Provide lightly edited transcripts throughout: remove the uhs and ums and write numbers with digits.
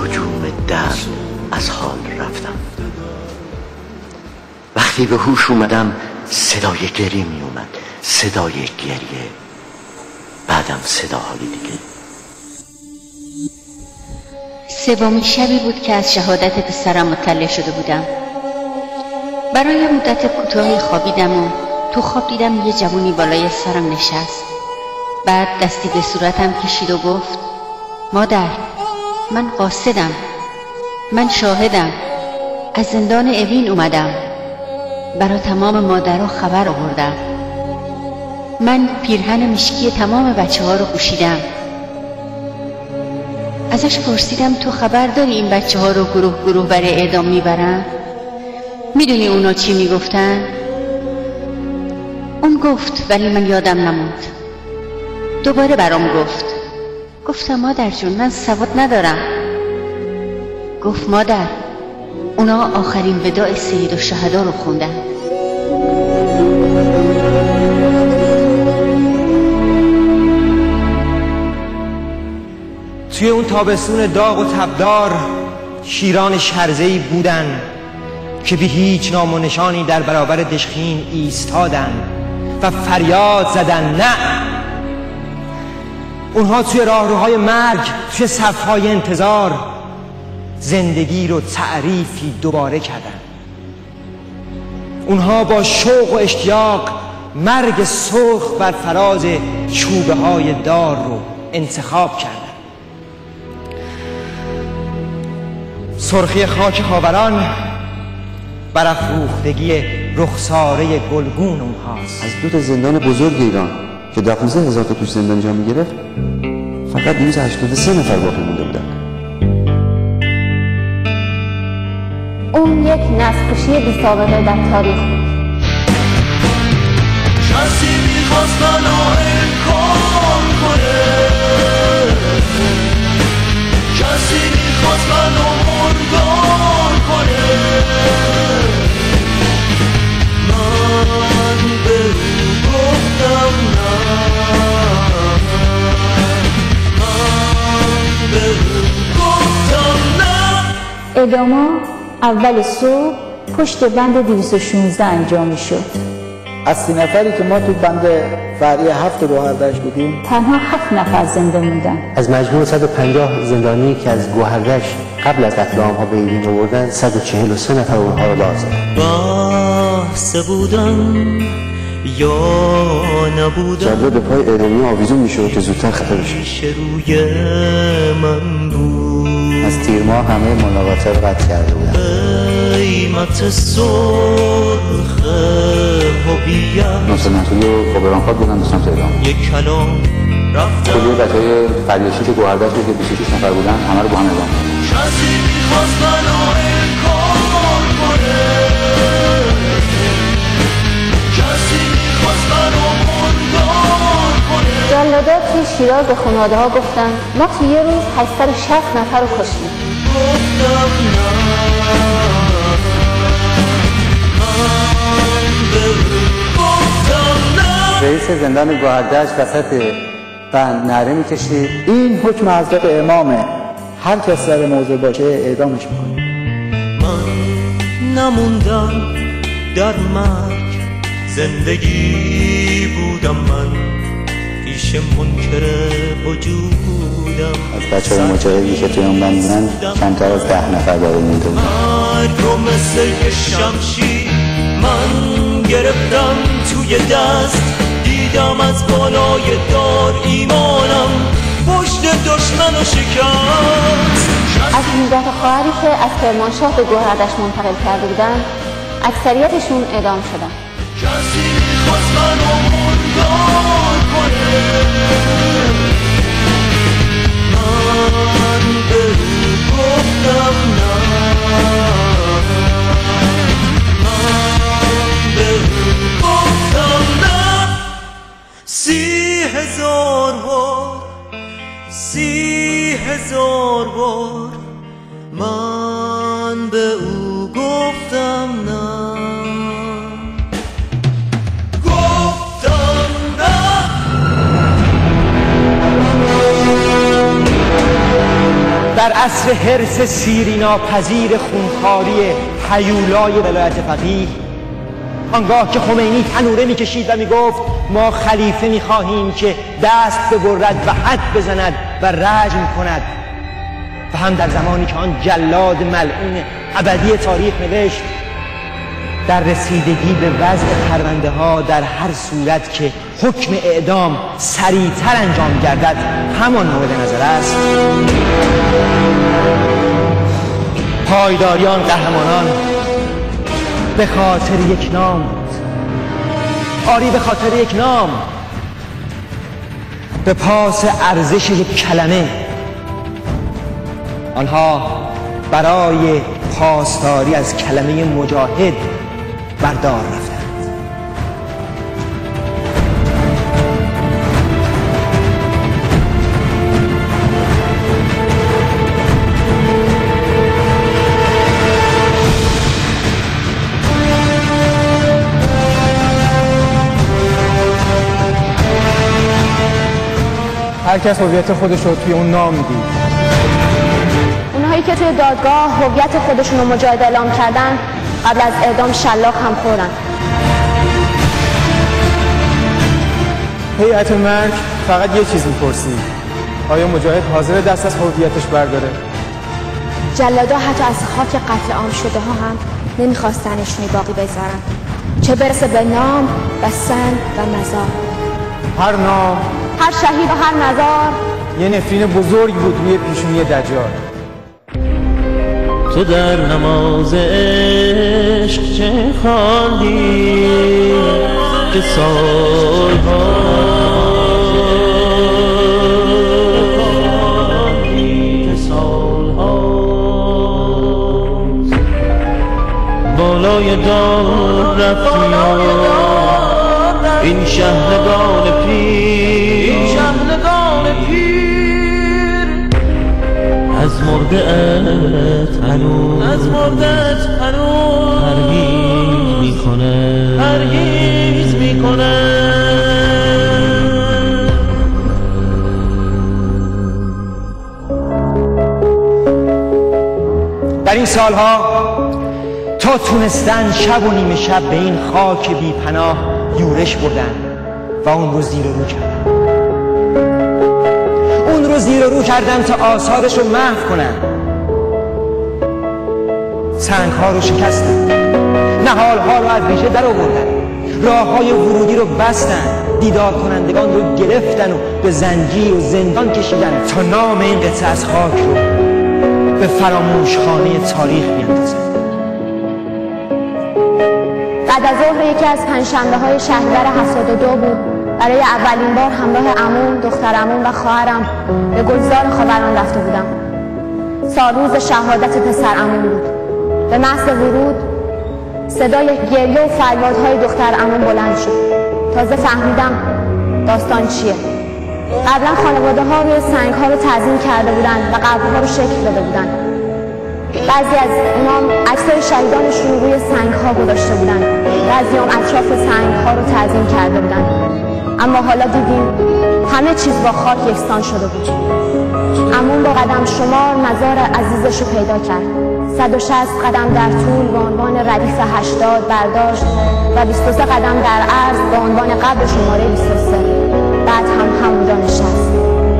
هجوم دم از حال رفتم. وقتی به هوش اومدم صدای گریه می اومد، صدای گریه، بعدم صداهای دیگه. سومین شبی بود که از شهادت پسرم مطلع شده بودم. برای مدت کوتاهی خوابیدم و تو خواب دیدم یه جوونی بالای سرم نشست. بعد دستی به صورتم کشید و گفت مادر، من قاصدم، من شاهدم، از زندان اوین اومدم، برای تمام مادرها خبر آوردم. من پیرهن مشکی تمام بچه ها رو پوشیدم. ازش پرسیدم تو خبر داری این بچه ها رو گروه گروه برای اعدام میبرن؟ میدونی اونا چی میگفتن؟ اون گفت ولی من یادم نموند. دوباره برام گفتم مادر جون من سواد ندارم. گفت مادر، اونا آخرین وداع سید الشهدا رو خوندن. توی اون تابستون داغ و تبدار شیران شرزه‌ای بودن که بی هیچ نام و نشانی در برابر دشخین ایستادن و فریاد زدن نه. اونها توی راهروهای مرگ، توی صفهای انتظار زندگی رو تعریفی دوباره کردن. اونها با شوق و اشتیاق مرگ سرخ بر فراز چوبه های دار رو انتخاب کردن. سرخی خاک خاوران برافروختگی رخساره گلگون اونهاست. از 2 تا زندان بزرگ ایران که 12,000 تا توش زندانی جا میگرفت فقط 283 نفر باقی مونده بودن. اون یک نسل‌کشی بی سابقه در تاریخ بود. کسی میخواست منو انکار کنه، کسی میخواست منو مردار کنه. من به او گفتم نه، من به او گفتم نه. اعداما اول صبح پشت بند 216 انجام میشد. از 30 نفری که ما تو بند فرعی 7 گوهردشت بودیم تنها 7 نفر زنده موندن. از مجموع 150 زندانی که از گوهردشت قبل از قتل عام‌ها به ایران آوردن 143 نفر اونها رو لازم. بحث بودن یا نبودن، جلاد به پای اعدامی آویزون میشد که زودتر خفه بشه. روی من بود، از تیر ماه همه ملاقات رو قطع کرده بودن. قیمت سرخ هویت ناصر منصوری و خبرانخواد بودن به سمت اعدام. یک کلام رفتم. کلیه بچه‌های فریاشی که گوهردشت که 26 نفر بودن همه رو با هم اعدام کردن. کسی میخواست منو انکار کنه، کسی میخواست منو مردار کنه. جلادات توی شیراز به خانواده ها گفتن ما توی یه روز 860 نفر رو کشتیم. گفتم نه، من به او گفتم نه. رئیس زندان گوهردشت وسط بند نعره میکشید این حکم حضرت امامه، هر کس در موضوع باشه اعدامش میکنه. من نموندم در مرگ، زندگی بودم من، پیش منکر وجودم. از بچه‌های مجاهدی که توی اون بند بودن کمتر از 10 نفر باقی مونده بودن. مرگ رو مثل یه شمشیر من گرفتم توی دست، دیدم از بالای دار ایمانم پشت دشمن و شکست. از 19 خواهری که از کرمانشاه به گوهردشت منتقل کرده بودن اکثریتشون اعدام شدن. کسی میخواست منو مردار کنه، من به او گفتم نه، من به او گفتم نه. 30,000 بار، 30,000 بار من به او گفتم نه. در عصر حرص سیری ناپذیر خونخواری هیولای ولایت فقیه، آنگاه که خمینی تنوره میکشید و میگفت ما خلیفه میخواهیم که دست ببرد و حد بزند و رجم کند، و هم در زمانی که آن جلاد ملعون ابدی تاریخ نوشت در رسیدگی به وضع پرونده ها در هر صورت که حکم اعدام سریعتر انجام گردد همان مورد نظر است. پایداری آن قهرمانان به خاطر یک نام بود. آری به خاطر یک نام، به پاس ارزش یک کلمه. آنها برای پاسداری از کلمه مجاهد بردار رفتند. هر کس هویت خودش رو توی اون نام دید. اونهایی که توی دادگاه هویت خودشون رو مجاهد اعلام کردن قبل از اعدام شلاق هم خوردن. هیئت مرگ فقط یه چیز میپرسید: آیا مجاهد حاضر دست از هویتش برداره؟ جلادا حتی از خاک قتل عام شده ها هم نمیخواستن نشونی باقی بذارن، چه برسه به نام و سن و مزار. هر نام، هر شهید و هر مزار یه نفرین بزرگ بود روی پیشونی دجال. تو در نماز عشق چه خواندی که سالها بالای دار رفتی این شهرگان پیر از مرده ات هنوز پرهیز میکنه. در این سالها تا تونستن شب و نیمه شب به این خاک بی پناه یورش بردن و اون رو زیر و رو کردن. اون رو زیر و رو کردن تا آثارش رو محو کنن. سنگ ها رو شکستن، نهال ها رو از ریشه در آوردن، راه های ورودی رو بستن، دیدار کنندگان رو گرفتن و به زنجیر و زندان کشیدن تا نام این قطعه از خاک رو به فراموشخانه تاریخ بیاندازن. بعد از ظهر یکی از پنجشنبه‌های شهریور 72 بود. برای اولین بار همراه عموم، دختر عموم و خواهرم به گلزار خاوران رفته بودم. سالروز شهادت پسر عموم بود. به محض ورود صدای گریه و فریادهای دختر عموم بلند شد. تازه فهمیدم داستان چیه. قبلا خانواده ها روی سنگ ها رو تعظیم کرده بودن و قبرها رو شکل داده بودن. بعضی از اونام عکسای شهیدانشون روی سنگ ها گذاشته بودن، بعضی هم اطراف سنگ ها رو تعظیم کرده بودن. اما حالا دیدیم همه چیز با خاک یکسان شده بود. عموم با قدم شمار مزار عزیزش رو پیدا کرد. 160 قدم در طول به عنوان ردیف 80 برداشت و 23 قدم در عرض به عنوان قبر شماره 23. بعد هم همونجا نشست.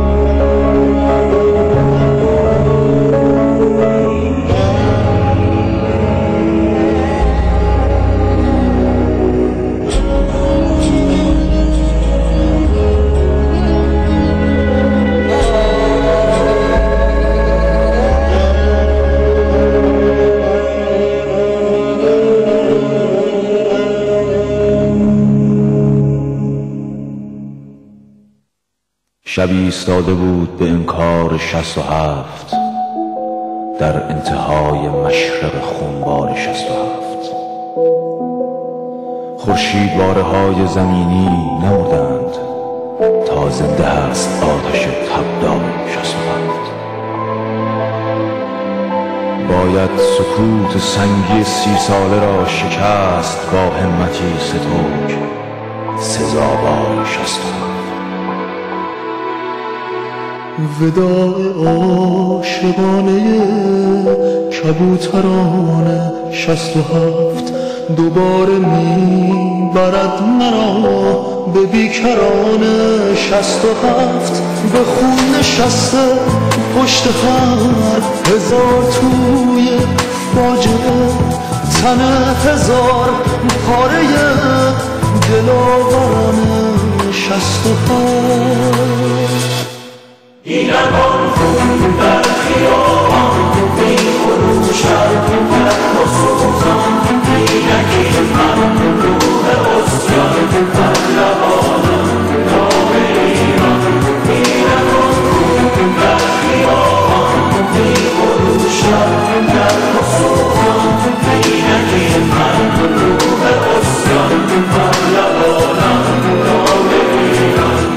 شبی ایستاده بود به انکار 67 در انتهای مشرق خونبار 67. خورشیدواره های زمینی نمردند تا زنده است آتش تبدار 67. باید سکوت سنگی 30 ساله را شکست با همتی ستوک سزاوار 67. وداع عاشقانه کبوتران 67 دوباره میبرد مرا به بیکران 67 به خون نشسته پشت هر هزار توی فاجعه تن هزار پاره دلاوران 67 اینم آن خون